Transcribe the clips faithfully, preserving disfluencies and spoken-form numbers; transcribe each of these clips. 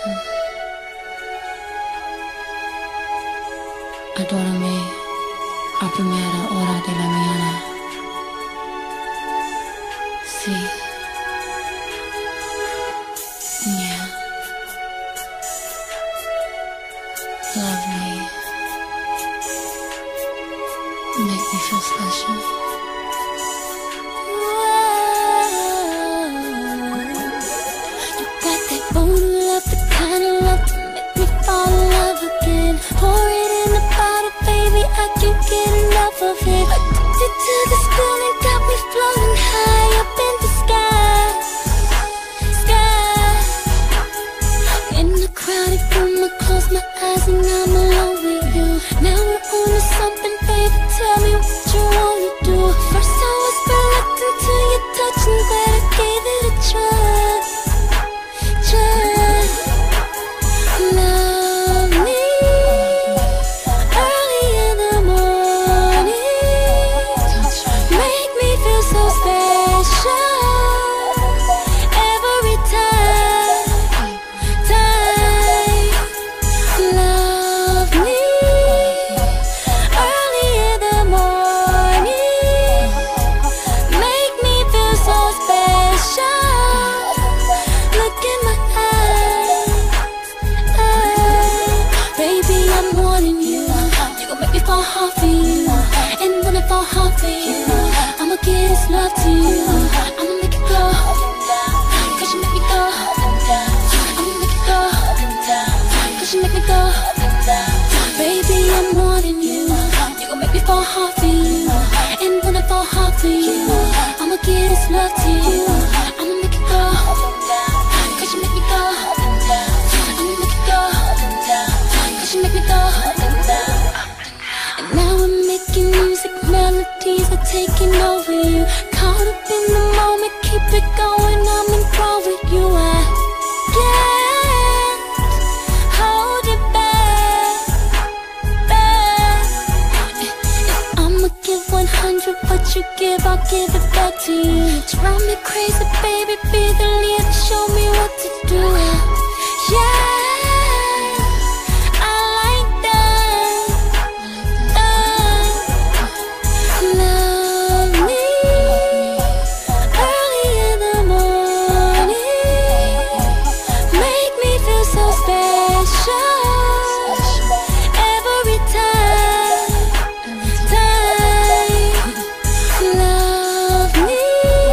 Adórame a primera hora de la mañana. Sí. Yeah. Love me. Make me feel special. You got that voodoo love, the kind of love to make me fall in love again. Pour it in the bottle, baby, I can't get enough of it. Addicted to this feeling, got me floating high up in the sky, sky. In the crowded room, I close my eyes and I'm alone with you. Now we're on to something, baby, tell me what you wanna do. First I was reluctant to your touch, and glad I gave it a try, try. Love me early in the morning, make me feel so special every time, time. Love me early in the morning, make me feel so special. Look in my eyes, eyes. Baby, I'm wanting you. You gon' make me fall hard for you. And when I fall hard for you, I'ma give this love to you. I'ma make it go, cause you make me go. I'ma make it go, cause you make me go. Baby, I'm wanting you. You gon' make me fall hard for you. And when I fall hard for you, I'ma give this love to you. I'ma make it go, cause you make me go. I'ma make it go, cause you make me go. And now we're making music, melodies are taking over you. Caught up in the moment, keep it going, I'm enthralled with you. I can't hold it back, back. If I'ma give one hundred, what you give, I'll give it back to you. Drive me crazy, baby, be the leader, show me what to do. Yeah, I like that, that. Love me early in the morning, make me feel so special every time, time. Love me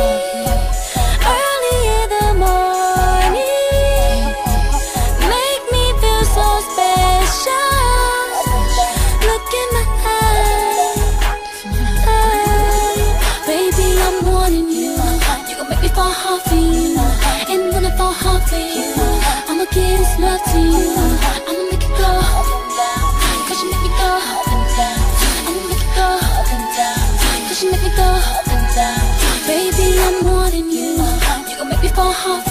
early in the morning, make me feel so special. Look in my eyes, eyes. Baby, I'm wanting you. You gon' make me fall hard for you. And when I fall hard for you, I'ma give this love to you. I'ma make it go, cause you make me go. I'ma make it go, cause you make me go. Baby, I'm wanting you. You gon' make me fall hard for you.